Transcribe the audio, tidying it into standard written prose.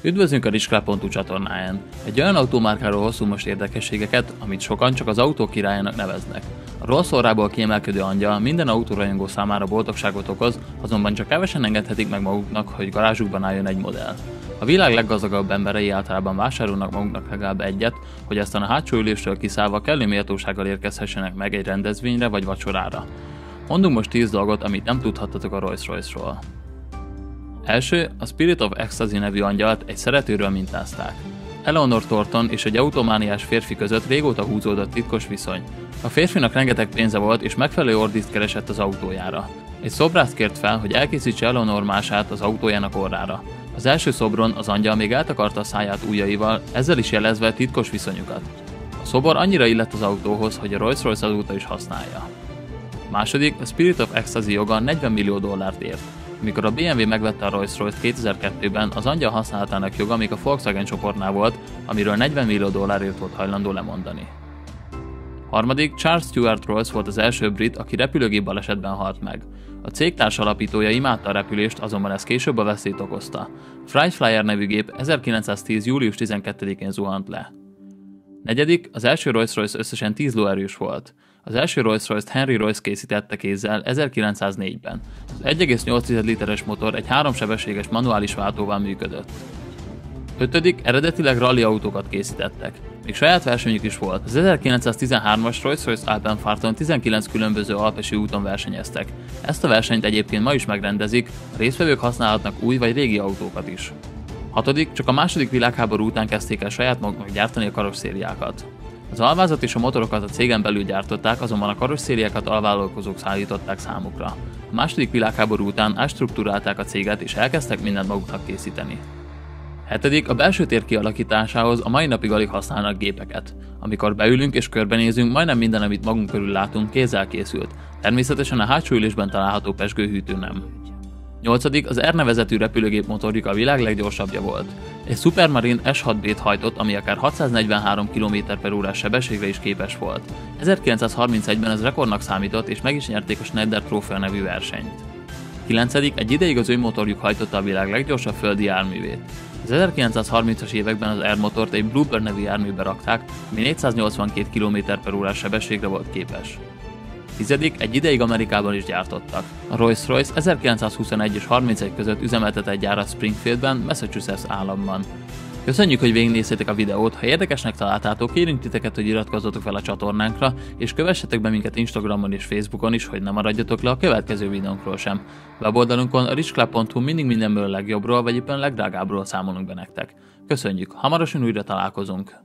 Üdvözlünk a Rich.hu csatornáján! Egy olyan autómárkáról hozunk most érdekességeket, amit sokan csak az autók királyának neveznek. A rollszorrából kiemelkedő angyal minden autórajongó számára boldogságot okoz, azonban csak kevesen engedhetik meg maguknak, hogy garázsukban álljon egy modell. A világ leggazdagabb emberei általában vásárolnak maguknak legalább egyet, hogy aztán a hátsó ülésről kiszállva kellő méltósággal érkezhessenek meg egy rendezvényre vagy vacsorára. Mondunk most 10 dolgot, amit nem tudhattatok a Rolls-Royce-ról. Első, a Spirit of Ecstasy nevű angyalt egy szeretőről mintázták. Eleanor Thornton és egy automániás férfi között régóta húzódott titkos viszony. A férfinak rengeteg pénze volt és megfelelő ordiszt keresett az autójára. Egy szobrászt kért fel, hogy elkészítse Eleanor mását az autójának orrára. Az első szobron az angyal még eltakarta a száját ujjaival, ezzel is jelezve titkos viszonyukat. A szobor annyira illett az autóhoz, hogy a Rolls-Royce azóta is használja. Második, a Spirit of Ecstasy joga $40 millió ért. Amikor a BMW megvette a Rolls-Royce 2002-ben, az angyal használatának joga még a Volkswagen csoportnál volt, amiről $40 millió volt hajlandó lemondani. Harmadik, Charles Stuart Rolls volt az első brit, aki repülőgép balesetben halt meg. A cég társalapítója imádta a repülést, azonban ez később a veszélyt okozta. Fright Flyer nevű gép 1910. július 12-én zuhant le. Negyedik, az első Rolls-Royce összesen 10 lóerős volt. Az első Rolls-Royce-t Henry Royce készítette kézzel 1904-ben. Az 1,8 literes motor egy 3 sebességes manuális váltóval működött. Ötödik, eredetileg rally autókat készítettek. Még saját versenyük is volt. Az 1913-as Rolls-Royce Alpenfarton 19 különböző alpesi úton versenyeztek. Ezt a versenyt egyébként ma is megrendezik, a résztvevők használhatnak új vagy régi autókat is. Hatodik, csak a második világháború után kezdték el saját maguknak gyártani a karosszériákat. Az alvázat és a motorokat a cégen belül gyártották, azonban a karosszériákat alvállalkozók szállították számukra. A második világháború után átstruktúrálták a céget és elkezdtek mindent maguknak készíteni. Hetedik, a belső tér kialakításához a mai napig alig használnak gépeket. Amikor beülünk és körbenézünk, majdnem minden, amit magunk körül látunk, kézzel készült. Természetesen a hátsó ülésben található pezsgőhűtő nem. Nyolcadik, az R nevezetű repülőgép motorjuk a világ leggyorsabbja volt. Egy Supermarine S6B-t hajtott, ami akár 643 km/h sebességre is képes volt. 1931-ben ez rekordnak számított, és meg is nyerték a Schneider trófea nevű versenyt. Kilencedik, egy ideig az ő motorjuk hajtotta a világ leggyorsabb földi járművét. Az 1930-as években az R-motort egy Bluebird nevű járműbe rakták, ami 482 km/h sebességre volt képes. Tizedik, egy ideig Amerikában is gyártottak. A Rolls-Royce 1921 és 31 között üzemeltetett gyárat Springfieldben, Massachusetts államban. Köszönjük, hogy végignéztétek a videót, ha érdekesnek találtátok, kérünk titeket, hogy iratkozzatok fel a csatornánkra, és kövessetek be minket Instagramon és Facebookon is, hogy ne maradjatok le a következő videónkról sem. Weboldalunkon a Rich.hu mindig mindenből a legjobbról, vagy éppen legdrágábbról számolunk be nektek. Köszönjük, hamarosan újra találkozunk!